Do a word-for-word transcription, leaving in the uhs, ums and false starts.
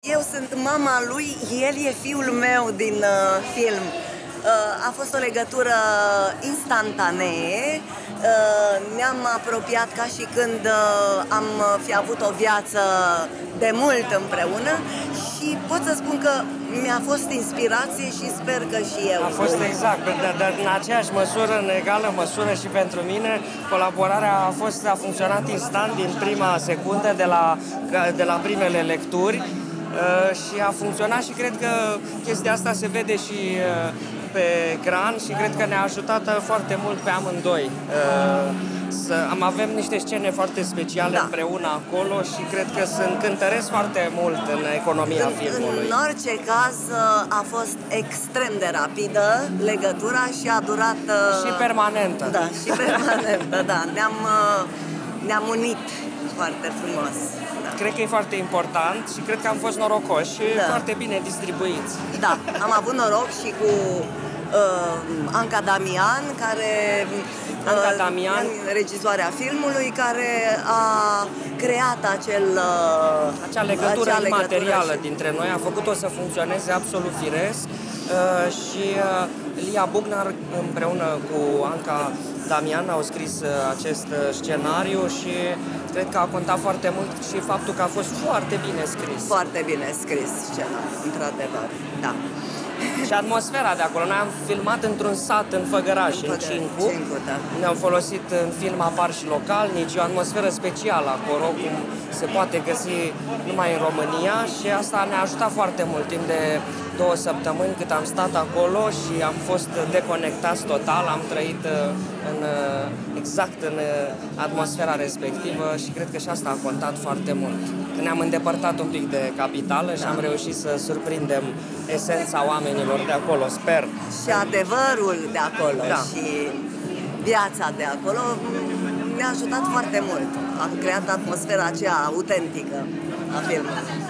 Eu sunt mama lui, el e fiul meu din uh, film. Uh, a fost o legătură instantanee, uh, ne-am apropiat ca și când uh, am fi avut o viață de mult împreună și pot să spun că mi-a fost inspirație și sper că și eu. A fost exact, dar, dar în aceeași măsură, în egală măsură și pentru mine, colaborarea a fost, a funcționat instant din prima secundă de la, de la primele lecturi. Uh, și a funcționat și cred că chestia asta se vede și uh, pe ecran și cred că ne-a ajutat foarte mult pe amândoi. Uh, să, am avem niște scene foarte speciale da. împreună acolo și cred că sunt cântăresc foarte mult în economia în, filmului. În orice caz a fost extrem de rapidă legătura și a durat... Uh, și permanentă. Da, și permanentă, da. Ne-am, uh, ne-am unit foarte frumos. Cred că e foarte important și cred că am fost norocoși și da. foarte bine distribuiți. Da, am avut noroc și cu uh, Anca Damian, care Anca uh, Damian, regizoarea filmului, care a creat acel uh, acea legătură acea imaterială legătură și... dintre noi, a făcut-o să funcționeze absolut firesc uh, și uh, Lia Bugnar împreună cu Anca Damian au scris uh, acest uh, scenariu și cred că a contat foarte mult și faptul că a fost foarte bine scris. Foarte bine scris scenariul, într-adevăr, da. Și atmosfera de acolo. Noi am filmat într-un sat în Făgăraș, în, în Cincu. Cincu da. Ne-am folosit în film apar și localnici, o atmosferă specială acolo, cum se poate găsi numai în România și asta ne-a ajutat foarte mult timp de două săptămâni cât am stat acolo și am fost deconectați total, am trăit în, exact în atmosfera respectivă și cred că și asta a contat foarte mult. Ne-am îndepărtat un pic de capitală și da. am reușit să surprindem esența oamenilor de acolo, sper. Și adevărul de acolo da. și viața de acolo ne-a ajutat foarte mult. A creat atmosfera aceea autentică a filmului.